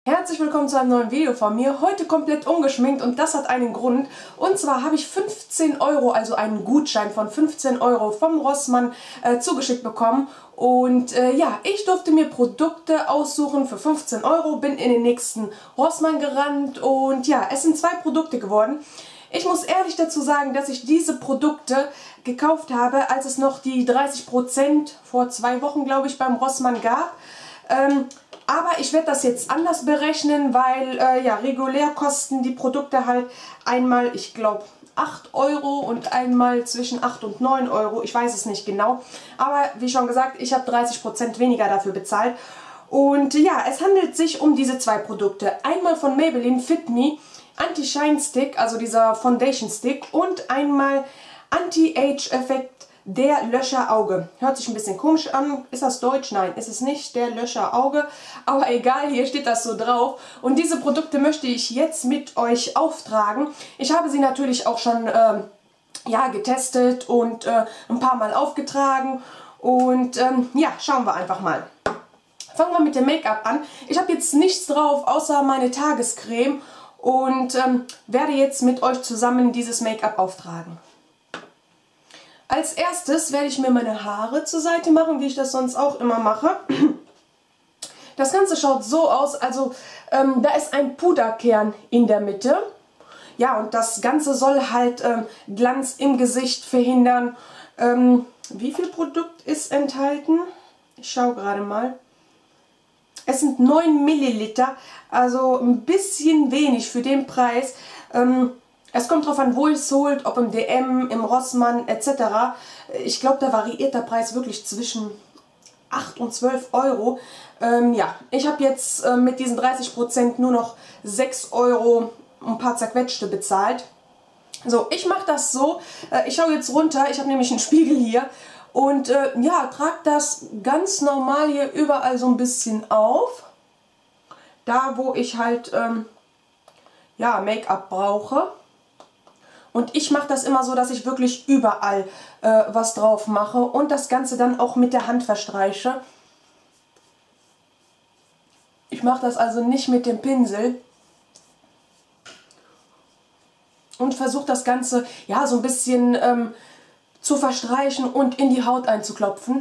Herzlich willkommen zu einem neuen Video von mir. Heute komplett ungeschminkt und das hat einen Grund. Und zwar habe ich 15 Euro, also einen Gutschein von 15 Euro vom Rossmann zugeschickt bekommen. Und ja, ich durfte mir Produkte aussuchen für 15 Euro, bin in den nächsten Rossmann gerannt und ja, es sind 2 Produkte geworden. Ich muss ehrlich dazu sagen, dass ich diese Produkte gekauft habe, als es noch die 30% vor 2 Wochen, glaube ich, beim Rossmann gab. Aber ich werde das jetzt anders berechnen, weil ja, regulär kosten die Produkte halt einmal, ich glaube, 8 Euro und einmal zwischen 8 und 9 Euro. Ich weiß es nicht genau. Aber wie schon gesagt, ich habe 30% weniger dafür bezahlt. Und ja, es handelt sich um diese 2 Produkte. Einmal von Maybelline Fit Me Anti-Shine Stick, also dieser Foundation Stick, und einmal Anti-Age Effekt der Löscher-Auge. Hört sich ein bisschen komisch an. Ist das Deutsch? Nein, ist es nicht. Der Löscher-Auge. Aber egal, hier steht das so drauf. Und diese Produkte möchte ich jetzt mit euch auftragen. Ich habe sie natürlich auch schon ja, getestet und ein paar Mal aufgetragen. Und ja, schauen wir einfach mal. Fangen wir mit dem Make-up an. Ich habe jetzt nichts drauf, außer meine Tagescreme. Und werde jetzt mit euch zusammen dieses Make-up auftragen. Als erstes werde ich mir meine Haare zur Seite machen, wie ich das sonst auch immer mache. Das Ganze schaut so aus, also da ist ein Puderkern in der Mitte. Ja, und das Ganze soll halt Glanz im Gesicht verhindern. Wie viel Produkt ist enthalten? Ich schaue gerade mal. Es sind 9 Milliliter, also ein bisschen wenig für den Preis. Es kommt darauf an, wo ihr es holt, ob im DM, im Rossmann etc. Ich glaube, da variiert der Preis wirklich zwischen 8 und 12 Euro. Ja, ich habe jetzt mit diesen 30% nur noch 6 Euro ein paar zerquetschte bezahlt. So, ich mache das so. Ich schaue jetzt runter, ich habe nämlich einen Spiegel hier. Und ja, trage das ganz normal hier überall so ein bisschen auf. Da, wo ich halt ja, Make-up brauche. Und ich mache das immer so, dass ich wirklich überall was drauf mache und das Ganze dann auch mit der Hand verstreiche. Ich mache das also nicht mit dem Pinsel. Und versuche das Ganze ja so ein bisschen zu verstreichen und in die Haut einzuklopfen.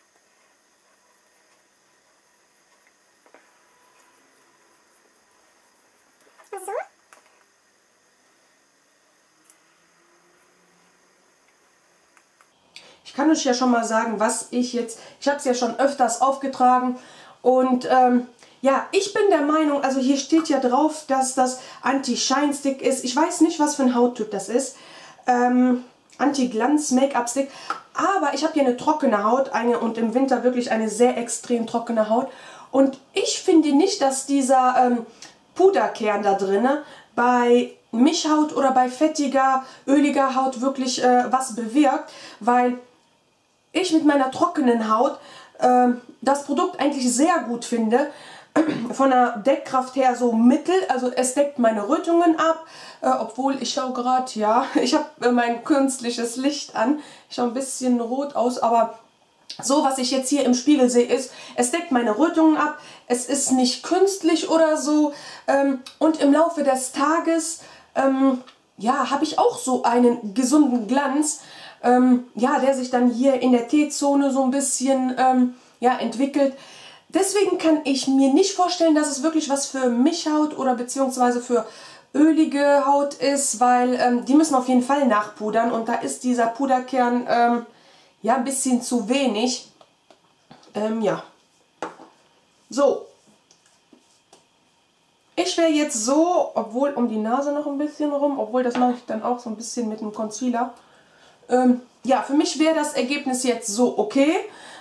Ich kann euch ja schon mal sagen, was ich jetzt... Ich habe es ja schon öfters aufgetragen und ja, ich bin der Meinung, also hier steht ja drauf, dass das Anti-Shine Stick ist. Ich weiß nicht, was für ein Hauttyp das ist. Anti-Glanz-Make-up-Stick. Aber ich habe hier eine trockene Haut und im Winter wirklich eine sehr extrem trockene Haut. Und ich finde nicht, dass dieser Puderkern da drinne bei Mischhaut oder bei fettiger, öliger Haut wirklich was bewirkt, weil ich mit meiner trockenen Haut das Produkt eigentlich sehr gut finde. Von der Deckkraft her so mittel, also es deckt meine Rötungen ab, obwohl ich schaue gerade, ja, ich habe mein künstliches Licht an, ich schaue ein bisschen rot aus, aber so, was ich jetzt hier im Spiegel sehe, ist, es deckt meine Rötungen ab, es ist nicht künstlich oder so und im Laufe des Tages, ja, habe ich auch so einen gesunden Glanz, ja, der sich dann hier in der T-Zone so ein bisschen, ja, entwickelt. Deswegen kann ich mir nicht vorstellen, dass es wirklich was für Mischhaut oder beziehungsweise für ölige Haut ist, weil die müssen auf jeden Fall nachpudern und da ist dieser Puderkern ja ein bisschen zu wenig. Ja. So. Ich werde jetzt so, obwohl um die Nase noch ein bisschen rum, obwohl das mache ich dann auch so ein bisschen mit dem Concealer. Ja, für mich wäre das Ergebnis jetzt so okay.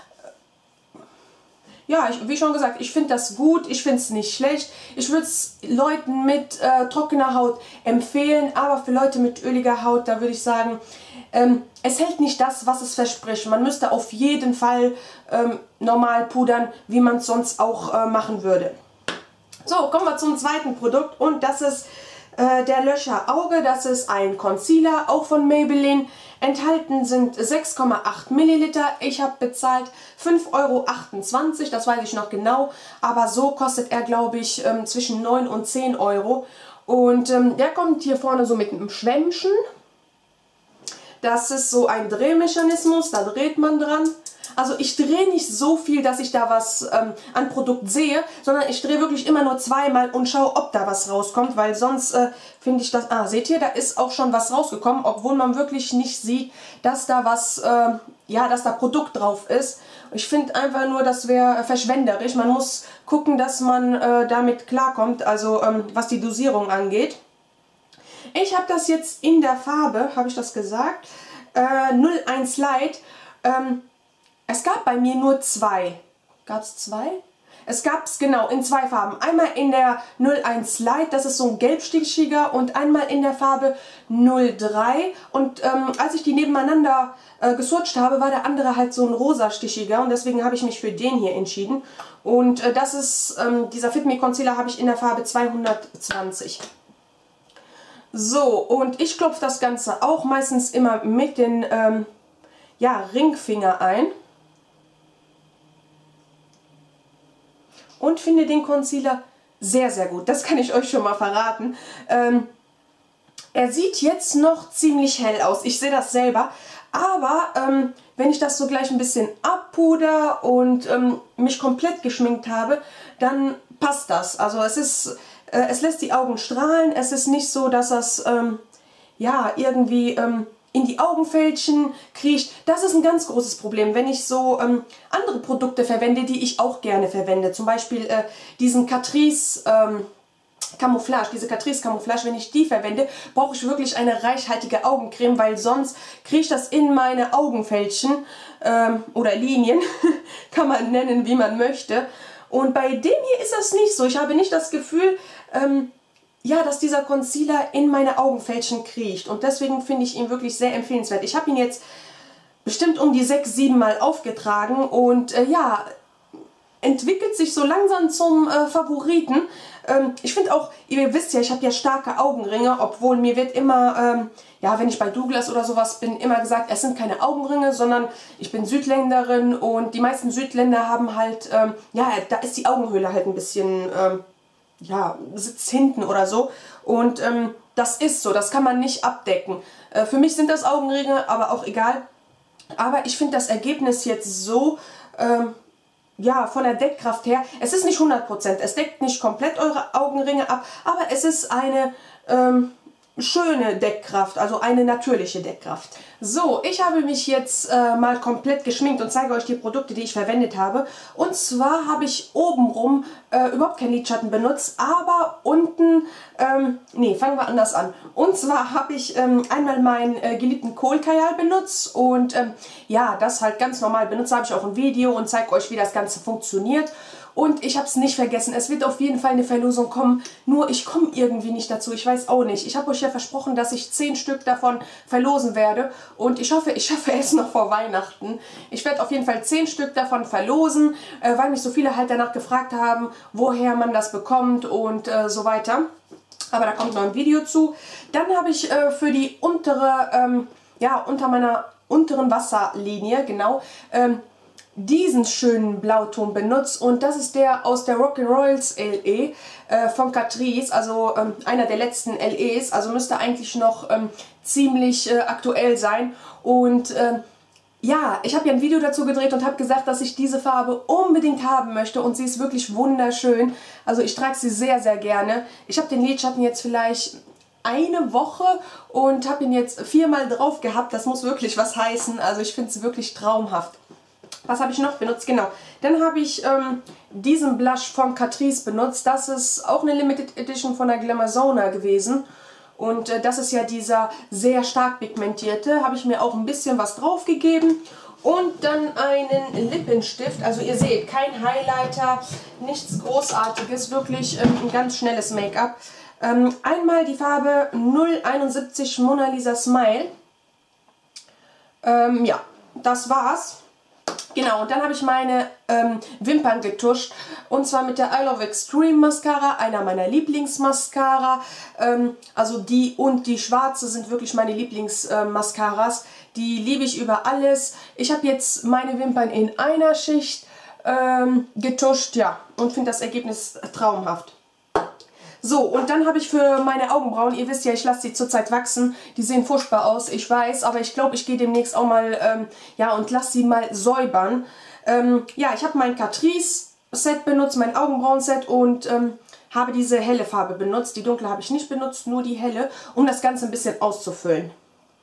Ja, wie schon gesagt, ich finde das gut, ich finde es nicht schlecht. Ich würde es Leuten mit trockener Haut empfehlen, aber für Leute mit öliger Haut, da würde ich sagen, es hält nicht das, was es verspricht. Man müsste auf jeden Fall normal pudern, wie man es sonst auch machen würde. So, kommen wir zum zweiten Produkt und das ist der Löcher Auge, das ist ein Concealer, auch von Maybelline. Enthalten sind 6,8 Milliliter. Ich habe bezahlt 5,28 €, das weiß ich noch genau. Aber so kostet er, glaube ich, zwischen 9 und 10 €. Und der kommt hier vorne so mit einem Schwämmchen. Das ist so ein Drehmechanismus, da dreht man dran. Also ich drehe nicht so viel, dass ich da was an Produkt sehe, sondern ich drehe wirklich immer nur zweimal und schaue, ob da was rauskommt, weil sonst finde ich das... Ah, seht ihr, da ist auch schon was rausgekommen, obwohl man wirklich nicht sieht, dass da was, ja, dass da Produkt drauf ist. Ich finde einfach nur, das wäre verschwenderisch. Man muss gucken, dass man damit klarkommt, also was die Dosierung angeht. Ich habe das jetzt in der Farbe, habe ich das gesagt, 01 Light. Es gab bei mir nur zwei. Gab es zwei? Es gab es genau in zwei Farben. Einmal in der 01 Light, das ist so ein gelbstichiger, und einmal in der Farbe 03. Und als ich die nebeneinander geswatcht habe, war der andere halt so ein rosastichiger, und deswegen habe ich mich für den hier entschieden. Und das ist, dieser Fit Me Concealer habe ich in der Farbe 220. So, und ich klopfe das Ganze auch meistens immer mit den ja, Ringfinger ein. Und finde den Concealer sehr, sehr gut. Das kann ich euch schon mal verraten. Er sieht jetzt noch ziemlich hell aus. Ich sehe das selber. Aber wenn ich das so gleich ein bisschen abpuder und mich komplett geschminkt habe, dann passt das. Also es ist, es lässt die Augen strahlen. Es ist nicht so, dass das ja, irgendwie in die Augenfältchen kriecht. Das ist ein ganz großes Problem, wenn ich so andere Produkte verwende, die ich auch gerne verwende. Zum Beispiel diesen Catrice Camouflage, diese Catrice Camouflage, wenn ich die verwende, brauche ich wirklich eine reichhaltige Augencreme, weil sonst kriecht das in meine Augenfältchen oder Linien, kann man nennen, wie man möchte. Und bei dem hier ist das nicht so. Ich habe nicht das Gefühl, ja, dass dieser Concealer in meine Augenfältchen kriecht. Und deswegen finde ich ihn wirklich sehr empfehlenswert. Ich habe ihn jetzt bestimmt um die 6, 7 Mal aufgetragen und ja, entwickelt sich so langsam zum Favoriten. Ich finde auch, ihr wisst ja, ich habe ja starke Augenringe, obwohl mir wird immer, ja, wenn ich bei Douglas oder sowas bin, immer gesagt, es sind keine Augenringe, sondern ich bin Südländerin, und die meisten Südländer haben halt, ja, da ist die Augenhöhle halt ein bisschen... ja, sitzt hinten oder so, und das ist so, das kann man nicht abdecken. Für mich sind das Augenringe, aber auch egal. Aber ich finde das Ergebnis jetzt so, ja, von der Deckkraft her, es ist nicht 100%, es deckt nicht komplett eure Augenringe ab, aber es ist eine schöne Deckkraft, also eine natürliche Deckkraft. So, ich habe mich jetzt mal komplett geschminkt und zeige euch die Produkte, die ich verwendet habe. Und zwar habe ich obenrum überhaupt keinen Lidschatten benutzt, aber unten, nee, fangen wir anders an. Und zwar habe ich einmal meinen geliebten Kohl Kajal benutzt und ja, das halt ganz normal benutzt. Da habe ich auch ein Video und zeige euch, wie das Ganze funktioniert. Und ich habe es nicht vergessen, es wird auf jeden Fall eine Verlosung kommen, nur ich komme irgendwie nicht dazu, ich weiß auch nicht. Ich habe euch ja versprochen, dass ich 10 Stück davon verlosen werde, und ich hoffe es noch vor Weihnachten. Ich werde auf jeden Fall 10 Stück davon verlosen, weil mich so viele halt danach gefragt haben, woher man das bekommt und so weiter. Aber da kommt noch ein Video zu. Dann habe ich für die untere, ja, unter meiner unteren Wasserlinie, genau, diesen schönen Blauton benutzt, und das ist der aus der Rock'n'Royals LE von Catrice, also einer der letzten LEs, also müsste eigentlich noch ziemlich aktuell sein. Und ja, ich habe ja ein Video dazu gedreht und habe gesagt, dass ich diese Farbe unbedingt haben möchte, und sie ist wirklich wunderschön. Also ich trage sie sehr, sehr gerne. Ich habe den Lidschatten jetzt vielleicht eine Woche und habe ihn jetzt 4 Mal drauf gehabt. Das muss wirklich was heißen, also ich finde es wirklich traumhaft. Was habe ich noch benutzt? Genau. Dann habe ich diesen Blush von Catrice benutzt. Das ist auch eine Limited Edition von der Glamazona gewesen. Und das ist ja dieser sehr stark pigmentierte. Habe ich mir auch ein bisschen was drauf gegeben. Und dann einen Lippenstift. Also ihr seht, kein Highlighter, nichts Großartiges. Wirklich ein ganz schnelles Make-up. Einmal die Farbe 071 Mona Lisa Smile. Ja, das war's. Genau, und dann habe ich meine Wimpern getuscht. Und zwar mit der I Love Extreme Mascara, einer meiner Lieblingsmascara. Also die und die schwarze sind wirklich meine Lieblingsmascaras. Die liebe ich über alles. Ich habe jetzt meine Wimpern in einer Schicht getuscht, ja, und finde das Ergebnis traumhaft. So, und dann habe ich für meine Augenbrauen, ihr wisst ja, ich lasse die zurzeit wachsen, die sehen furchtbar aus, ich weiß, aber ich glaube, ich gehe demnächst auch mal, ja, und lasse sie mal säubern. Ja, ich habe mein Catrice-Set benutzt, mein Augenbrauen-Set und habe diese helle Farbe benutzt. Die dunkle habe ich nicht benutzt, nur die helle, um das Ganze ein bisschen auszufüllen.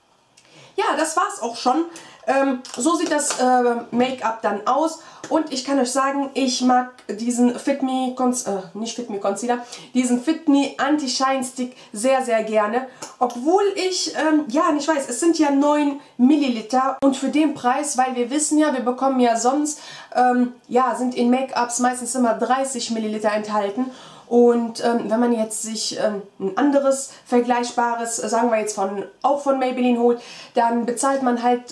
Ja, das war's auch schon. So sieht das Make-up dann aus. Und ich kann euch sagen, ich mag diesen Fit Me Concealer, diesen Fit Me Anti-Shine Stick sehr, sehr gerne. Obwohl ich, ja, nicht weiß, es sind ja 9 Milliliter. Und für den Preis, weil wir wissen ja, wir bekommen ja sonst, ja, sind in Make-ups meistens immer 30 Milliliter enthalten. Und wenn man jetzt sich ein anderes vergleichbares, sagen wir jetzt auch von Maybelline holt, dann bezahlt man halt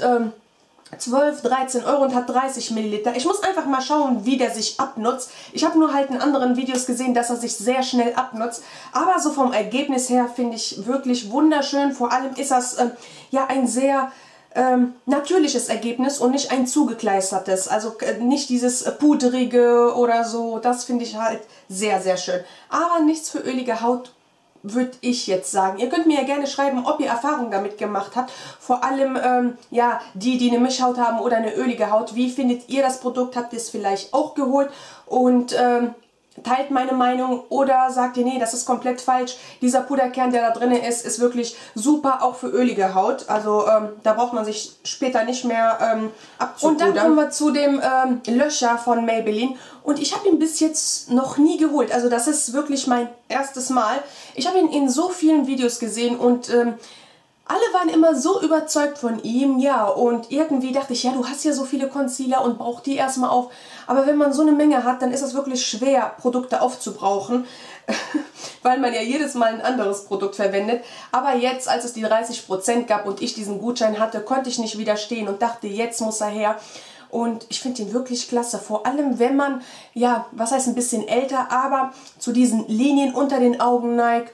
12, 13 Euro und hat 30 Milliliter. Ich muss einfach mal schauen, wie der sich abnutzt. Ich habe nur halt in anderen Videos gesehen, dass er sich sehr schnell abnutzt. Aber so vom Ergebnis her finde ich wirklich wunderschön. Vor allem ist das ja ein sehr natürliches Ergebnis und nicht ein zugekleistertes. Also nicht dieses pudrige oder so. Das finde ich halt sehr, sehr schön. Aber nichts für ölige Haut, würde ich jetzt sagen. Ihr könnt mir ja gerne schreiben, ob ihr Erfahrung damit gemacht habt. Vor allem, ja, die eine Mischhaut haben oder eine ölige Haut. Wie findet ihr das Produkt? Habt ihr es vielleicht auch geholt? Und teilt meine Meinung oder sagt ihr, nee, das ist komplett falsch. Dieser Puderkern, der da drin ist, ist wirklich super, auch für ölige Haut. Also da braucht man sich später nicht mehr abzupudern. Und dann kommen wir zu dem Löscher von Maybelline. Und ich habe ihn bis jetzt noch nie geholt. Also das ist wirklich mein erstes Mal. Ich habe ihn in so vielen Videos gesehen und alle waren immer so überzeugt von ihm, ja, und irgendwie dachte ich, ja, du hast ja so viele Concealer und brauch die erstmal auf. Aber wenn man so eine Menge hat, dann ist es wirklich schwer, Produkte aufzubrauchen, weil man ja jedes Mal ein anderes Produkt verwendet. Aber jetzt, als es die 30% gab und ich diesen Gutschein hatte, konnte ich nicht widerstehen und dachte, jetzt muss er her. Und ich finde ihn wirklich klasse, vor allem wenn man, ja, was heißt ein bisschen älter, aber zu diesen Linien unter den Augen neigt,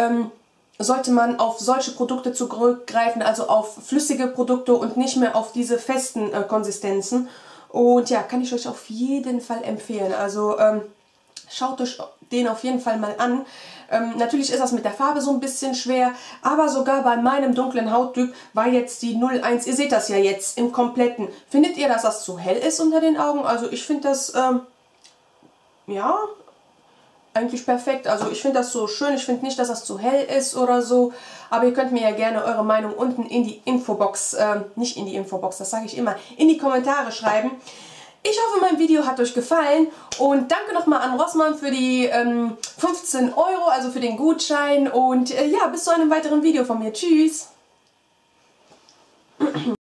sollte man auf solche Produkte zurückgreifen, also auf flüssige Produkte und nicht mehr auf diese festen Konsistenzen. Und ja, kann ich euch auf jeden Fall empfehlen. Also schaut euch den auf jeden Fall mal an. Natürlich ist das mit der Farbe so ein bisschen schwer, aber sogar bei meinem dunklen Hauttyp war jetzt die 01, ihr seht das ja jetzt im Kompletten. Findet ihr, dass das zu hell ist unter den Augen? Also ich finde das, ja, eigentlich perfekt. Also ich finde das so schön. Ich finde nicht, dass das zu hell ist oder so. Aber ihr könnt mir ja gerne eure Meinung unten in die Infobox, nicht in die Infobox, das sage ich immer, in die Kommentare schreiben. Ich hoffe, mein Video hat euch gefallen und danke nochmal an Rossmann für die 15 Euro, also für den Gutschein. Und ja, bis zu einem weiteren Video von mir. Tschüss!